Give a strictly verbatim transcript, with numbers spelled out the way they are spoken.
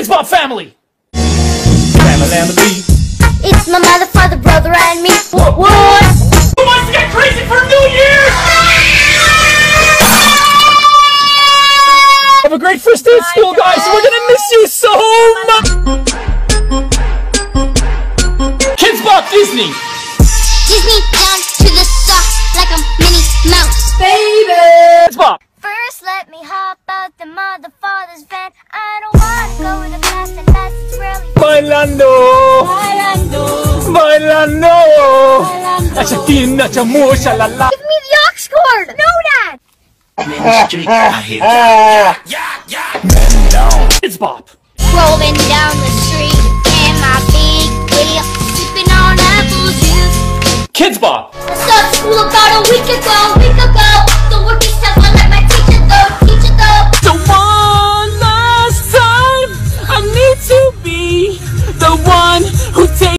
Kidz Bop family! Family. It's my mother, father, brother, and me. What? What? Who wants to get crazy for New Year's? Have a great first day at school, guys. We're gonna miss you so much. Kidz Bop Disney. Disney down to the socks like a Minnie Mouse. Baby. Kidz Bop. First, let me hop out the mother, father's van. I don't wanna go with the past, and that's it's really Bailando. Bailando. Bailando. Bailando. Esa tina chamusha la la. Give me the aux cord. No, Dad. Kidz Bop. Rolling down the street in my big wheel, sipping on apple juice. Kidz Bop. I started school about a week ago, week ago. The work is tough, I like my teacher though, teacher though. The one last time I need to be the one who takes